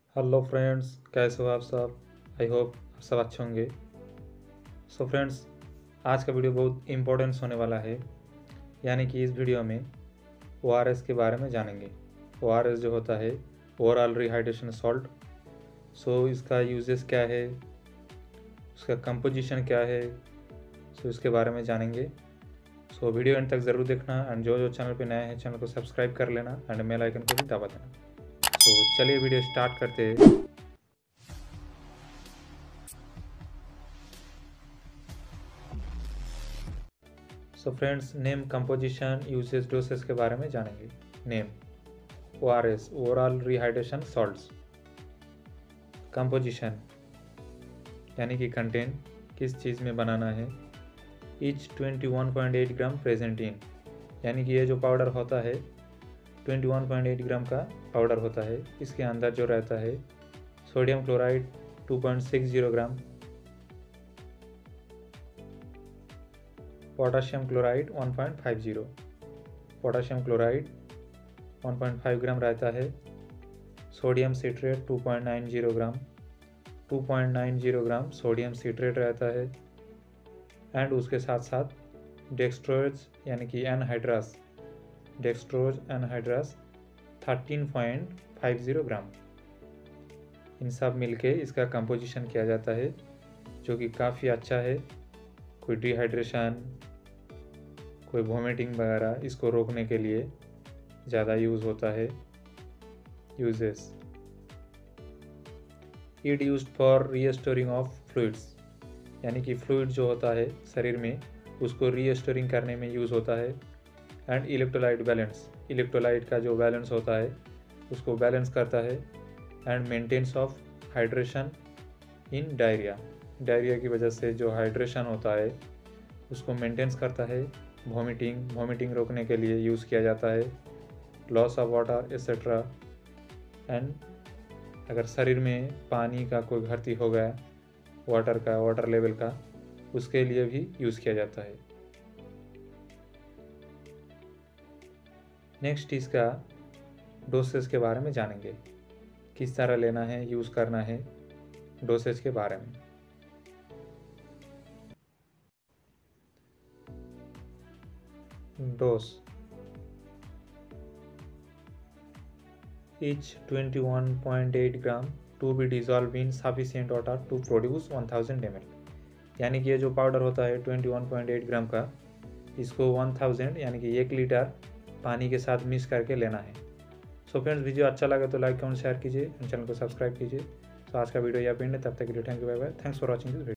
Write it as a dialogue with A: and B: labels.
A: Hello friends, कैसे हो आप सब। आई होप आप सब अच्छे होंगे। सो फ्रेंड्स, आज का वीडियो बहुत इम्पोर्टेंस होने वाला है। यानी कि इस वीडियो में ORS के बारे में जानेंगे। ORS जो होता है ओवरऑल रिहाइड्रेशन सॉल्ट। सो इसका यूजेस क्या है, उसका कंपोजिशन क्या है, सो इसके बारे में जानेंगे। सो वीडियो एंड तक ज़रूर देखना एंड जो चैनल पे नए हैं चैनल को सब्सक्राइब कर लेना एंड बेल आइकन को भी दबा देना। तो चलिए वीडियो स्टार्ट करते हैं। So friends, name, composition, usage, doses के बारे में जानेंगे। Name ORS overall rehydration salts. Composition यानी कि कंटेन, किस चीज़ में बनाना है। ईच 21.8 ग्राम प्रेजेंट इन, यानी कि ये जो पाउडर होता है 21.8 ग्राम का पाउडर होता है। इसके अंदर जो रहता है sodium chloride 2.60 gram, potassium chloride 1.50, potassium chloride 1.5 gram रहता है। Sodium citrate 2.90 gram, 2.90 gram sodium citrate रहता है। एंड उसके साथ साथ डेक्सट्रोज यानी कि एनहाइड्रस, डेक्सट्रोज एनहाइड्रस 13.50 ग्राम। इन सब मिलके इसका कंपोजिशन किया जाता है, जो कि काफ़ी अच्छा है। कोई डिहाइड्रेशन, कोई वोमिटिंग वगैरह, इसको रोकने के लिए ज़्यादा यूज़ होता है। Usages, it used for restoring of fluids, यानी कि फ्लूइड जो होता है शरीर में उसको रीस्टोरिंग करने में यूज़ होता है। एंड इलेक्ट्रोलाइट बैलेंस, इलेक्ट्रोलाइट का जो बैलेंस होता है उसको बैलेंस करता है। And maintenance of hydration in diarrhoea, diarrhoea की वजह से जो हाइड्रेशन होता है उसको मेंटेन्स करता है। वोमिटिंग रोकने के लिए यूज़ किया जाता है। Loss of water etcetera. And अगर शरीर में पानी का कोई घाटती हो गया, वाटर लेवल का, उसके लिए भी यूज़ किया जाता है। नेक्स्ट इसका डोसेज के बारे में जानेंगे, किस तरह लेना है, यूज़ करना है, डोसेज के बारे में। Dose, each 21.8 gram to be dissolve in sufficient water to produce 1000 ml, यानी कि ये जो पाउडर होता है 21.8 ग्राम का, इसको 1000 यानी कि 1 लीटर पानी के साथ मिक्स करके लेना है। सो फ्रेंड्स, वीडियो अच्छा लगे तो लाइक कमेंट शेयर कीजिए, चैनल को सब्सक्राइब कीजिए। तो आज का वीडियो यहाँ पे एंड है, तब तक के लिए thank you, bye bye, thanks for watching this video.